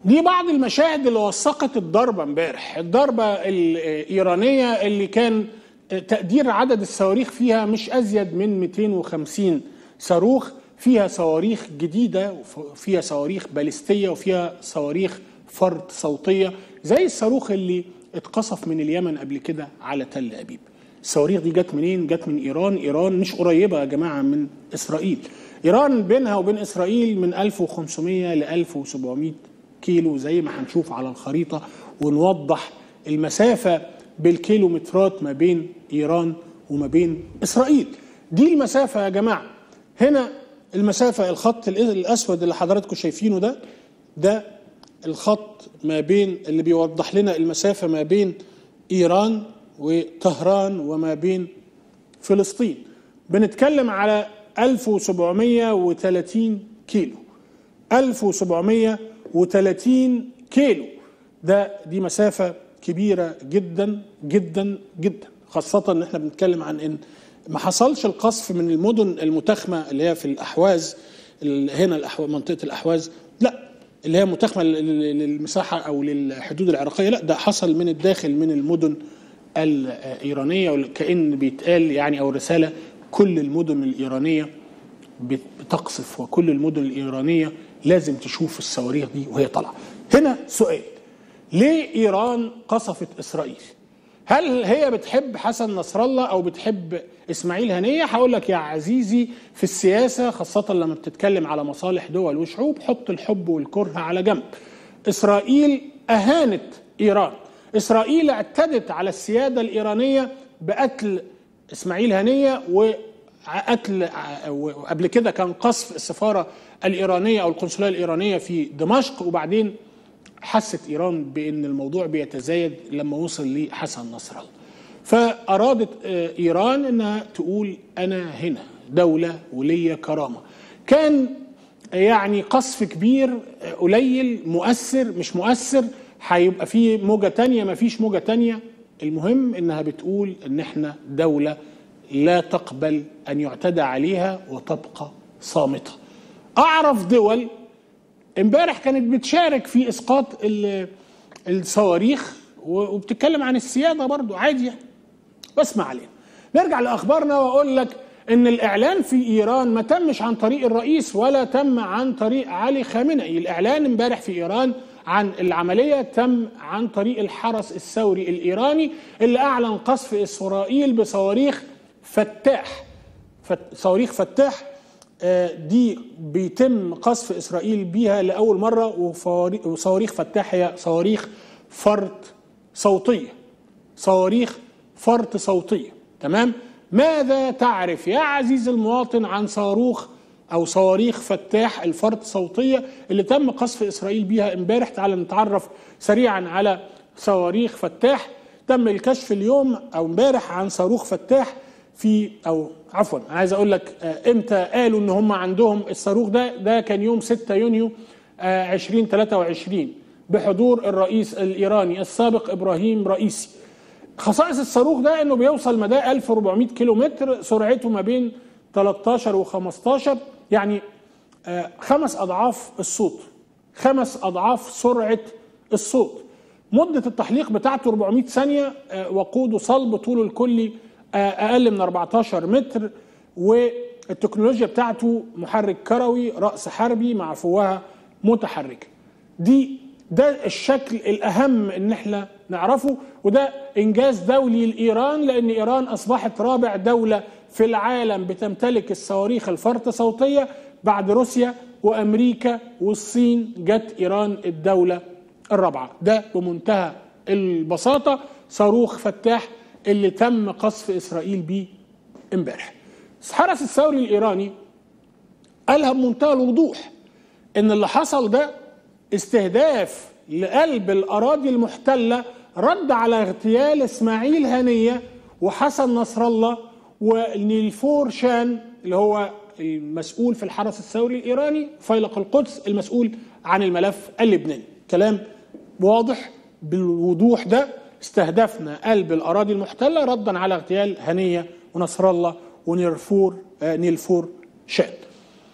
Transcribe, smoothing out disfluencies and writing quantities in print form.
دي بعض المشاهد اللي وثقت الضربة امبارح، الضربة الإيرانية اللي كان تقدير عدد الصواريخ فيها مش أزيد من 250 صاروخ، فيها صواريخ جديدة وفيها صواريخ باليستية وفيها صواريخ فرد صوتية زي الصاروخ اللي اتقصف من اليمن قبل كده على تل أبيب. الصواريخ دي جت منين؟ جت من إيران. إيران مش قريبة يا جماعة من إسرائيل، إيران بينها وبين إسرائيل من 1500 ل 1700 كيلو زي ما هنشوف على الخريطة، ونوضح المسافة بالكيلومترات ما بين إيران وما بين إسرائيل. دي المسافة يا جماعة. هنا المسافة، الخط الأسود اللي حضراتكم شايفينه ده الخط ما بين اللي بيوضح لنا المسافة ما بين إيران وطهران وما بين فلسطين. بنتكلم على 1730 كيلو، 1730 كيلو. دي مسافة كبيرة جدا جدا جدا، خاصة ان احنا بنتكلم عن ان ما حصلش القصف من المدن المتاخمة اللي هي في الأحواز، هنا منطقة الأحواز، لا اللي هي متاخمة للمساحة أو للحدود العراقية، لا ده حصل من الداخل من المدن الإيرانية. وكأن بيتقال يعني أو رسالة كل المدن الإيرانية بتقصف وكل المدن الإيرانية لازم تشوف الصواريخ دي وهي طالعة. هنا سؤال: ليه إيران قصفت إسرائيل؟ هل هي بتحب حسن نصر الله أو بتحب إسماعيل هنية؟ هقول لك يا عزيزي، في السياسة خاصة لما بتتكلم على مصالح دول وشعوب حط الحب والكره على جنب. إسرائيل أهانت إيران، إسرائيل اعتدت على السيادة الإيرانية بقتل إسماعيل هنية وقتل، وقبل كده كان قصف السفارة الإيرانية أو القنصلية الإيرانية في دمشق، وبعدين حست إيران بأن الموضوع بيتزايد لما وصل لحسن نصر الله. فأرادت إيران أنها تقول أنا هنا دولة ولية كرامة. كان يعني قصف كبير قليل، مؤثر مش مؤثر، هيبقى فيه موجة تانية ما فيش موجة تانية، المهم أنها بتقول أن احنا دولة لا تقبل أن يعتدى عليها وتبقى صامتة. أعرف دول امبارح كانت بتشارك في اسقاط الصواريخ وبتتكلم عن السياده برضو عادي يعني، بس ما علينا. نرجع لاخبارنا واقول لك ان الاعلان في ايران ما تمش عن طريق الرئيس ولا تم عن طريق علي خامنئي. الاعلان امبارح في ايران عن العمليه تم عن طريق الحرس الثوري الايراني اللي اعلن قصف اسرائيل بصواريخ فتاح. صواريخ فتاح دي بيتم قصف إسرائيل بيها لأول مرة، وصواريخ فتاح هي صواريخ فرط صوتية، صواريخ فرط صوتية. تمام؟ ماذا تعرف يا عزيز المواطن عن صاروخ أو صواريخ فتاح الفرط صوتية اللي تم قصف إسرائيل بيها امبارح؟ تعال نتعرف سريعا على صواريخ فتاح. تم الكشف اليوم أو امبارح عن صاروخ فتاح في، أو عفوا انا عايز اقول لك امتى قالوا ان هم عندهم الصاروخ ده كان يوم 6 يونيو 2023 بحضور الرئيس الايراني السابق ابراهيم رئيسي. خصائص الصاروخ ده انه بيوصل مدى 1400 كيلومتر، سرعته ما بين 13 و15، يعني 5 أضعاف الصوت، 5 أضعاف سرعة الصوت. مدة التحليق بتاعته 400 ثانية، وقوده صلب، طوله الكلي أقل من 14 متر، والتكنولوجيا بتاعته محرك كروي رأس حربي مع فوهة متحركة. ده الشكل الأهم إن احنا نعرفه، وده إنجاز دولي لإيران، لأن إيران أصبحت رابع دولة في العالم بتمتلك الصواريخ الفرط صوتية بعد روسيا وأمريكا والصين. جت إيران الدولة الرابعة. ده بمنتهى البساطة صاروخ فتاح اللي تم قصف إسرائيل بيه امبارح. الحرس الثوري الإيراني قالها بمنتهى الوضوح إن اللي حصل ده استهداف لقلب الأراضي المحتلة، رد على اغتيال إسماعيل هنية وحسن نصر الله ونيلفور شان اللي هو المسؤول في الحرس الثوري الإيراني، فيلق القدس المسؤول عن الملف اللبناني. كلام واضح بالوضوح ده. استهدفنا قلب الأراضي المحتلة ردا على اغتيال هنية ونصر الله ونيلفور شان.